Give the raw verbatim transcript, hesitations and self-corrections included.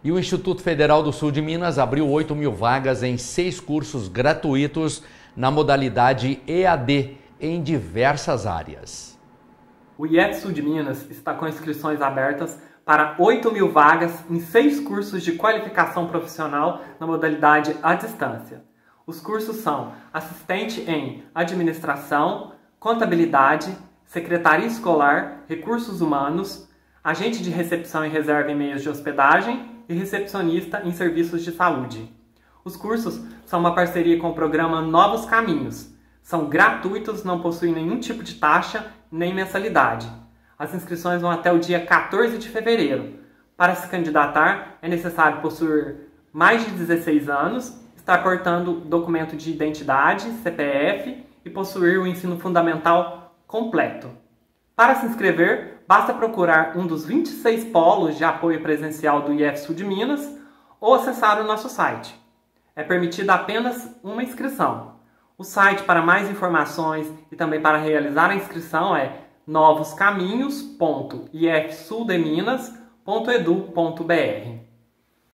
E o Instituto Federal do Sul de Minas abriu oito mil vagas em seis cursos gratuitos na modalidade E A D em diversas áreas. O I F Sul de Minas está com inscrições abertas para oito mil vagas em seis cursos de qualificação profissional na modalidade à distância. Os cursos são assistente em administração, contabilidade, secretaria escolar, recursos humanos, agente de recepção e reserva em meios de hospedagem e recepcionista em serviços de saúde. Os cursos são uma parceria com o programa Novos Caminhos. São gratuitos, não possuem nenhum tipo de taxa nem mensalidade. As inscrições vão até o dia quatorze de fevereiro. Para se candidatar, é necessário possuir mais de dezesseis anos, estar portando documento de identidade, C P F e possuir o ensino fundamental completo. Para se inscrever, basta procurar um dos vinte e seis polos de apoio presencial do I F Sul de Minas ou acessar o nosso site. É permitida apenas uma inscrição. O site para mais informações e também para realizar a inscrição é novos caminhos ponto i f sul de minas ponto edu ponto br.